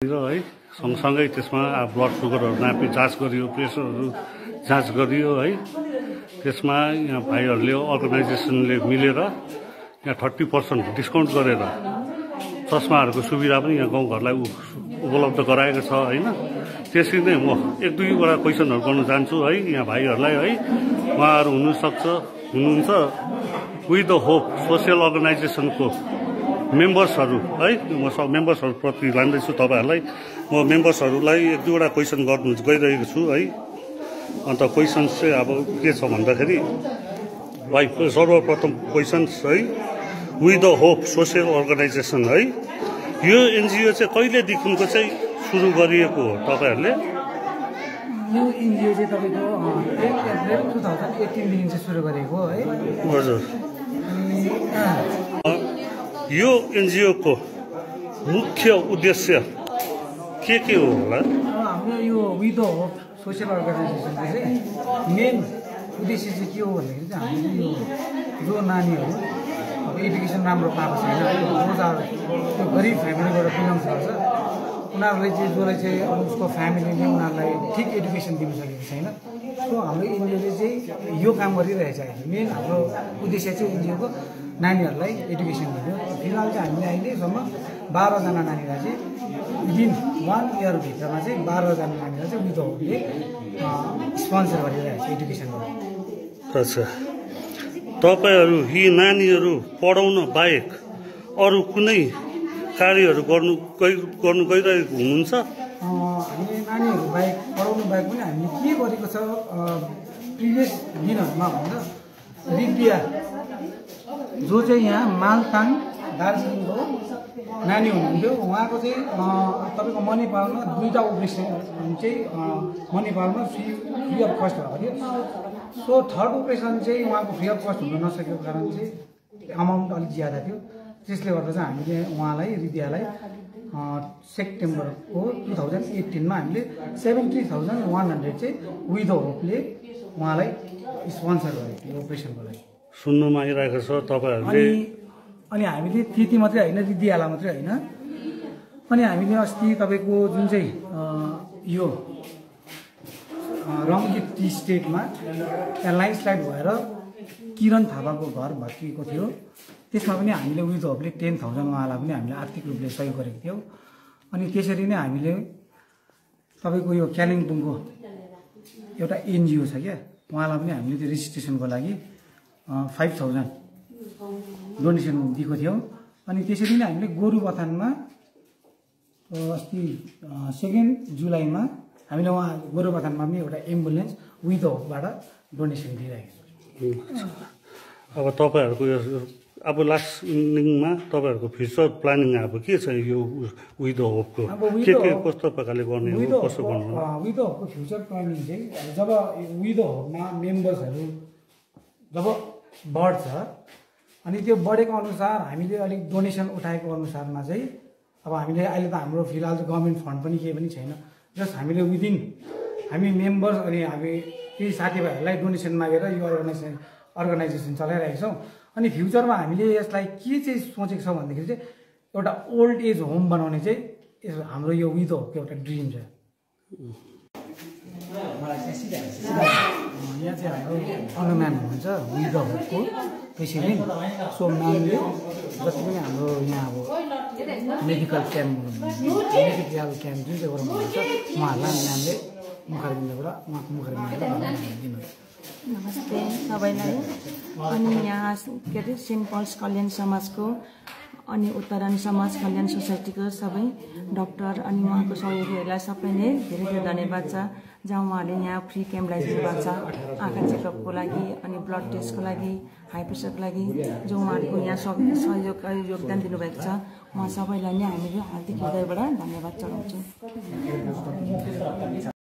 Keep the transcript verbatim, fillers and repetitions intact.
है सँगसँगै त्यसमा ब्लड सुगरहरू नापी जाँच गरियो, प्रेसरहरू जाँच गरियो है। त्यसमा यहाँ भाइहरूले अर्गनाइजेसनले मिलेर यहाँ थर्टी पर्सेन्ट डिस्काउन्ट गरेर चस्माहरूको सुविधा पनि यहाँ गाउँघरलाई उपलब्ध गराएको छ होइन। त्यसरी नै म एक दुईवटा क्वेसनहरू गर्न चाहन्छु है यहाँ भाइहरूलाई है। उहाँहरू हुनुसक्छ हुनुहुन्छ विथ द होप सोसियल अर्गनाइजेसनको मेम्बर्सहरू है। म सब मेम्बर्सहरूप्रति लाँदैछु तपाईँहरूलाई। म मेम्बर्सहरूलाई एक दुईवटा क्वेसन गर्नु गइरहेको छु है। अन्त क्वेसन्स चाहिँ अब के छ भन्दाखेरि भाइ सर्वप्रथम क्वेसन्स है with the hope social organisation है, यो एनजिओ चाहिँ कहिलेदेखिको चाहिँ सुरु गरिएको हो तपाईँहरूले? यो एनजिओ चाहिँ तपाईँको टेन अप्रिल टु थाउजन्ड एटिनदेखि चाहिँ सुरु गरेको है। हजुर, यो एनजिओको मुख्य उद्देश्य के के हो होला? हाम्रो यो विथ द होप सोसियल अर्गनाइजेसनको चाहिँ मेन उद्देश्य चाहिँ के हो भन्दाखेरि चाहिँ हामीले यो जो नानीहरू अब एडुकेसन राम्रो पाएको छैन, जो चाहिँ त्यो गरिब फ्यामिलीबाट बिलोङ्स गर्छ, उनीहरूलाई चाहिँ जसलाई चाहिँ अब उसको फ्यामिलीले उनीहरूलाई ठिक एडुकेसन दिनु सकेको छैन। सो हाम्रो एनजिओले चाहिँ यो काम गरिरहेछ। अहिले मेन हाम्रो उद्देश्य चाहिँ एनजिओको नानीहरूलाई एडुकेसन दिनु। फिलहाल चाहिँ हामीले अहिलेसम्म बाह्रजना नानीलाई चाहिँ विदिन वान इयरभित्रमा चाहिँ बाह्रजना नानीलाई चाहिँ विथ होपले स्पोन्सर गरिरहेको छ एडुकेसनको। अच्छा, तपाईँहरू यी नानीहरू पढाउन बाहेक अरू कुनै कार्यहरू गर्नु गर्नु गइरहेको हुनुहुन्छ? हामीले नानीहरू बाहेक पढाउनु बाहेक पनि हामीले के गरेको छ प्रिभियस दिनहरूमा भन्दा विद्या जो चाहिँ यहाँ मालताङ दार्जिलिङको नानी हुनुहुन्थ्यो, उहाँको चाहिँ तपाईँको मनी पावरमा दुईवटा ओपरेसन चाहिँ मनी पावरमा फ्री फ्री अफ कस्ट भएको थियो। सो थर्ड ओपरेसन चाहिँ उहाँको फ्री अफ कस्ट हुन नसकेको कारण चाहिँ अमाउन्ट अलिक ज्यादा थियो। त्यसले गर्दा चाहिँ हामीले उहाँलाई विद्यालाई सेप्टेम्बरको टु थाउजन्ड एट्टिनमा हामीले सेभेन्टी थाउजन्ड वान हन्ड्रेड चाहिँ विथ होपले उहाँलाई स्पोन्सर गरेको थियो ओपरेसनको लागि। सुन्नुमा आइरहेको छ तपाईँहरूले। अनि हामीले त्यति मात्रै होइन, विद्यालय मात्रै होइन, अनि हामीले अस्ति तपाईँको जुन चाहिँ यो रङ्गित टी स्टेटमा त्यहाँ ल्यान्डस्लाइड भएर किरण थापाको घर भत्किएको थियो, त्यसमा पनि हामीले विथ होपले टेन थाउजन्ड उहाँलाई पनि हामीले आर्थिक रूपले सहयोग गरेको थियौँ। अनि त्यसरी नै हामीले तपाईँको यो कालिम्पोङको एउटा एनजिओ छ क्या, उहाँलाई पनि हामीले त्यो रेजिस्ट्रेसनको लागि फाइभ थाउजन्ड डोनेसन दिएको थियौँ। अनि त्यसरी नै हामीले गोरुबथानमा अस्ति सेकेन्ड जुलाईमा हामीले उहाँ गोरुबथानमा पनि एउटा एम्बुलेन्स विथ होपबाट डोनेसन दिइरहेको छ। अब तपाईँहरूको यो अब लास्टमा तपाईँहरूको फ्युचर प्लानिङ अब के छ यो विथ होपको? के के कस्तो प्रकारले गर्ने हो, कसो गर्नु? विथ होपको फ्युचर प्लानिङ चाहिँ जब विथ होपमा मेम्बर्सहरू जब बढ्छ अनि त्यो बढेको अनुसार हामीले अलिक डोनेसन उठाएको अनुसारमा चाहिँ अब हामीले अहिले त हाम्रो फिलहाल चाहिँ गभर्मेन्ट फन्ड पनि केही पनि छैन, जस्ट हामीले विदिन हामी मेम्बर्स अनि हामी केही साथीभाइहरूलाई डोनेसन मागेर यो अर्गनाइजेसन अर्गनाइजेसन चलाइरहेको छौँ। अनि फ्युचरमा हामीले यसलाई के चाहिँ सोचेको छौँ भन्दाखेरि चाहिँ एउटा ओल्ड एज होम बनाउने चाहिँ यस हाम्रो यो विथ होपको एउटा ड्रिम छ। यहाँ चाहिँ हाम्रो अनु म्याम हुनुहुन्छ विथ होपको प्रेसिडेन्ट। सो म्यामले जति पनि हाम्रो यहाँ अब मेडिकल क्याम्प मेडिकल क्याम्प जुन चाहिँ गराउनुहुन्छ उहाँहरूलाई म्यामले मुखारबिन्दबाट उहाँको मुखारबिन्दबाट दिनुहुन्छ। नमस्ते सबैलाई। अनि यहाँ के अरे सेन्ट पल्स कल्याण समाजको अनि उत्तरायण समाज कल्याण सोसाइटीको सबै डाक्टर अनि उहाँको सहयोगीहरूलाई सबै नै धेरै धेरै धन्यवाद छ, जहाँ उहाँहरूले यहाँ फ्री क्याम्प लगाइदिनु भएको छ आँखा चेकअपको लागि अनि ब्लड टेस्टको लागि, हाई प्रेसरको लागि, जो उहाँहरूको यहाँ सब सहयोग योगदान दिनुभएको छ। उहाँ सबैलाई नै हामीले हार्दिक हृदयबाट धन्यवाद चढाउँछौँ।